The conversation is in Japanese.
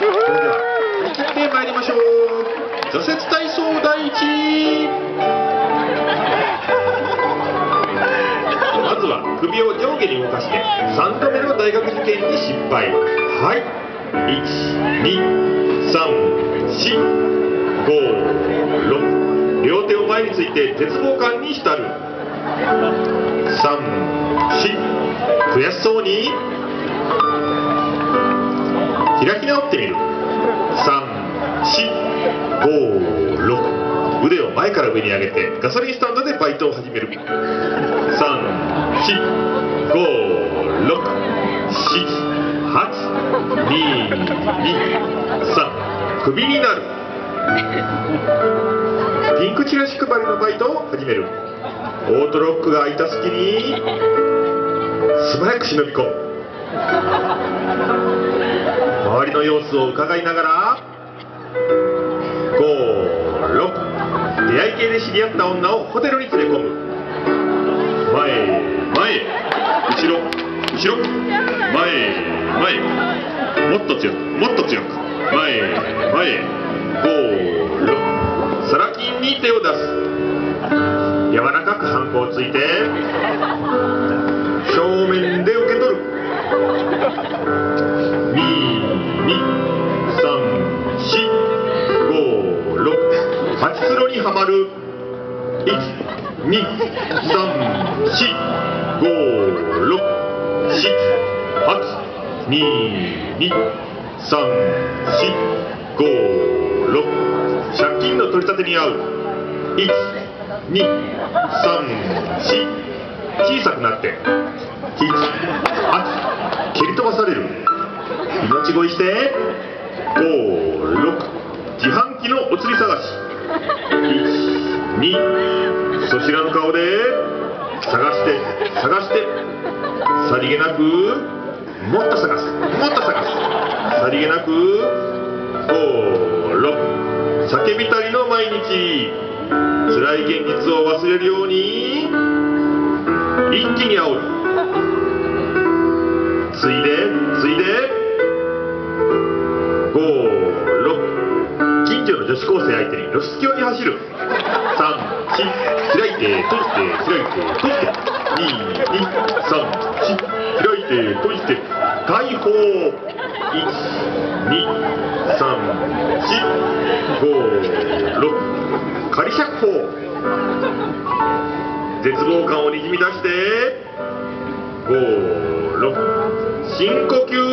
それでは張り切ってまいりましょう。挫折体操第一。まずは首を上下に動かして3度目の大学受験に失敗。はい、12345両手を前について絶望感に浸る。34悔しそうに開き直ってみる。3456腕を前から上に上げてガソリンスタンドでバイトを始める。3456782223クビになる。ピンクチラシ配りのバイトを始める。オートロックが開いた隙に素早く忍び込む。周りの様子を伺いながら56出会い系で知り合った女をホテルに連れ込む。前前後ろ後ろ前前もっと強くもっと強く前前56サラ金に手を出す。柔らかくハンコをついて正面で受け取る。2234568つろにはまる。1234568223456借金の取り立てに合う。123小さくなって78蹴り飛ばされる。命乞いして56自販機のお釣り探し。12そしらぬ顔で探して探してさりげなくもっと探すもっと探すさりげなく56叫びたりの毎日。辛い現実を忘れるように一気に煽る。ついでついで56近所の女子高生相手に露出狂に走る。34開いて閉じて開いて閉じて2234開いて閉じて解放。12345仮釈放。絶望感をにじみ出して56深呼吸。